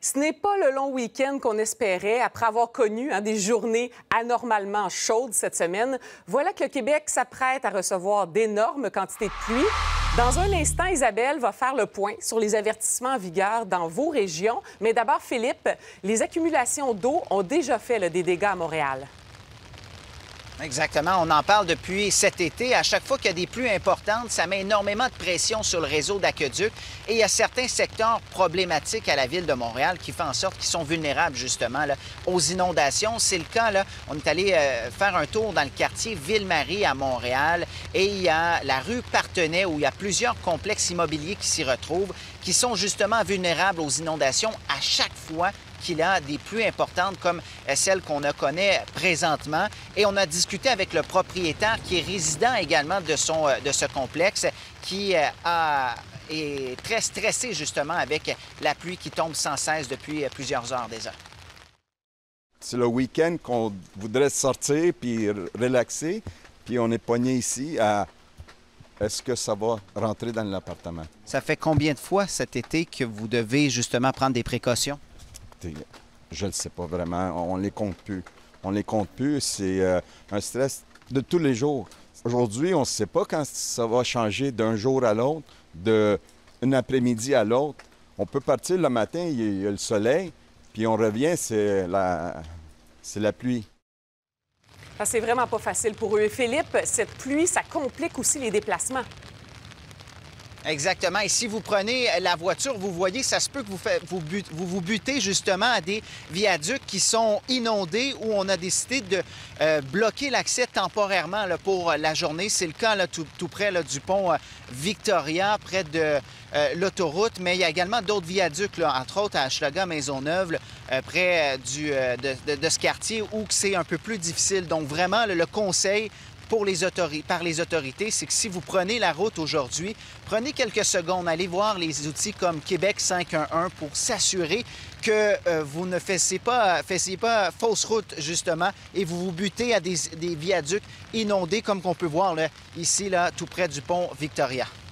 Ce n'est pas le long week-end qu'on espérait après avoir connu des journées anormalement chaudes cette semaine. Voilà que le Québec s'apprête à recevoir d'énormes quantités de pluie. Dans un instant, Isabelle va faire le point sur les avertissements en vigueur dans vos régions. Mais d'abord, Philippe, les accumulations d'eau ont déjà fait des dégâts à Montréal. Exactement. On en parle depuis cet été. À chaque fois qu'il y a des pluies importantes, ça met énormément de pression sur le réseau d'aqueducs. Et il y a certains secteurs problématiques à la ville de Montréal qui font en sorte qu'ils sont vulnérables justement là, aux inondations. C'est le cas, là, on est allé faire un tour dans le quartier Ville-Marie à Montréal et il y a la rue Partenay où il y a plusieurs complexes immobiliers qui s'y retrouvent, qui sont justement vulnérables aux inondations à chaque fois qu'il y a des pluies importantes comme celle qu'on connaît présentement. Et on a discuté avec le propriétaire qui est résident également de ce complexe qui est très stressé justement avec la pluie qui tombe sans cesse depuis plusieurs heures déjà. C'est le week-end qu'on voudrait sortir puis relaxer, puis on est pogné ici à est-ce que ça va rentrer dans l'appartement. Ça fait combien de fois cet été que vous devez justement prendre des précautions? Je ne sais pas vraiment. On les compte plus. On les compte plus. C'est un stress de tous les jours. Aujourd'hui, on ne sait pas quand ça va changer d'un jour à l'autre, d'un après-midi à l'autre. On peut partir le matin, il y a le soleil, puis on revient, c'est la pluie. C'est vraiment pas facile pour eux. Et Philippe, cette pluie, ça complique aussi les déplacements. Exactement. Et si vous prenez la voiture, vous voyez, ça se peut que vous butez justement à des viaducs qui sont inondés où on a décidé de bloquer l'accès temporairement là, pour la journée. C'est le cas là, tout près là, du pont Victoria, près de l'autoroute. Mais il y a également d'autres viaducs, là, entre autres à Hochelaga-Maisonneuve, près de ce quartier où c'est un peu plus difficile. Donc vraiment, le conseil par les autorités, c'est que si vous prenez la route aujourd'hui, prenez quelques secondes, allez voir les outils comme Québec 511 pour s'assurer que vous ne fassiez pas fausse route, justement, et vous butez à des viaducs inondés, comme qu'on peut voir là, ici, là, tout près du pont Victoria.